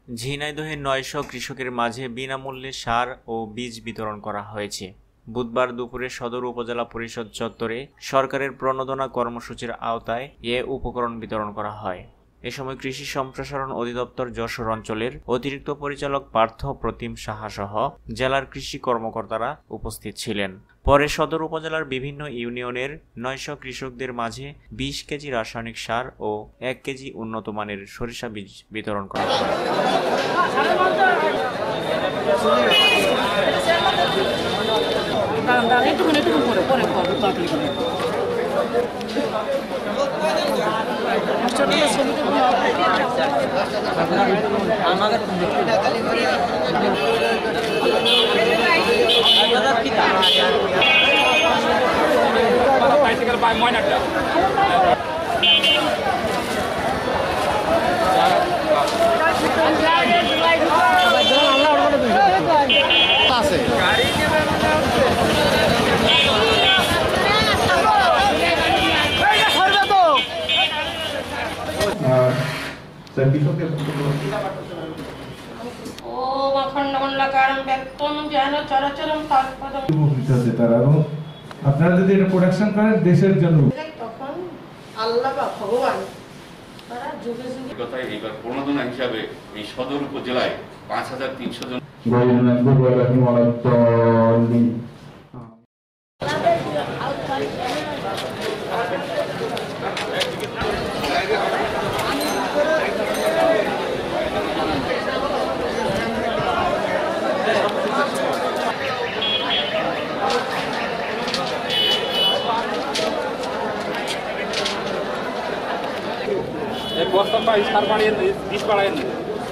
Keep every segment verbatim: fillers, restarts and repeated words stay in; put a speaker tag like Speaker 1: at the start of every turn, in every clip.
Speaker 1: ঝিনাইদহে নয়শো কৃষকের মাঝে বিনামূল্যে সার ও বীজ বিতরণ করা হয়েছে। বুধবার দুপুরে সদর উপজেলা পরিষদ চত্বরে সরকারের প্রণোদনা কর্মসূচির আওতায় এ উপকরণ বিতরণ করা হয়। এ সময় কৃষি সম্প্রসারণ অধিদপ্তর যশোর অঞ্চলের অতিরিক্ত পরিচালক পার্থ প্রতিম সাহা সহ জেলার কৃষি কর্মকর্তারা উপস্থিত ছিলেন। পরে সদর উপজেলার বিভিন্ন ইউনিয়নের নয়শো কৃষকদের মাঝে বিশ কেজি রাসায়নিক সার ও এক কেজি উন্নত মানের সরিষা বীজ বিতরণ করা হয়।
Speaker 2: আপনারা যদি এটা প্রোডাকশন করেন দেশের জন্য,
Speaker 3: তখন আল্লাহ বা ভগবান তারা যুগে যুগে
Speaker 4: কথায় এইবার প্রণোদনা হিসাবে এই সদর উপজেলায় পাঁচ হাজার তিনশো জন বস্তা সার বাড়িয়ে বিষ বাড়ায় না।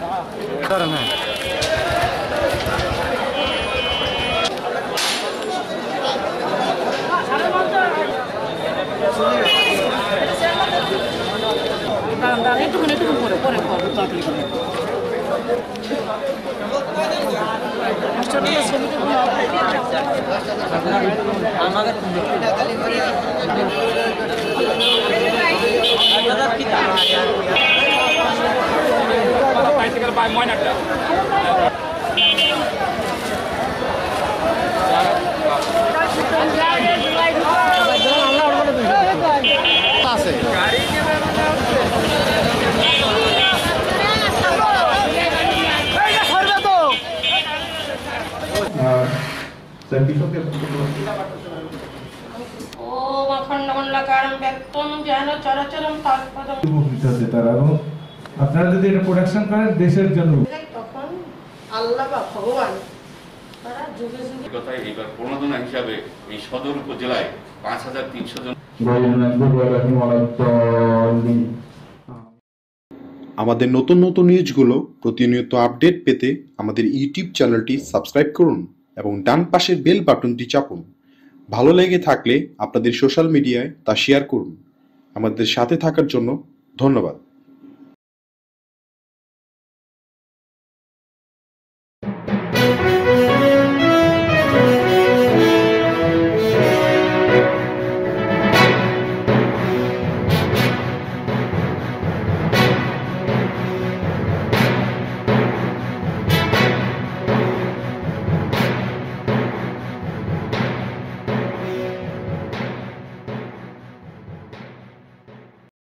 Speaker 2: আপনারা যদি এটা প্রোডাকশন করেন দেশের জন্য,
Speaker 3: তখন আল্লাহ বা ভগবান তারা যুগে যুগে
Speaker 4: কথায় এইবার প্রণোদনা হিসাবে এই সদর উপজেলায় পাঁচ হাজার তিনশো জন।
Speaker 5: আমাদের নতুন নতুন নিউজগুলো প্রতিনিয়ত আপডেট পেতে আমাদের ইউটিউব চ্যানেলটি সাবস্ক্রাইব করুন এবং ডান পাশের বেল বাটনটি চাপুন। ভালো লেগে থাকলে আপনাদের সোশ্যাল মিডিয়ায় তা শেয়ার করুন। আমাদের সাথে থাকার জন্য ধন্যবাদ।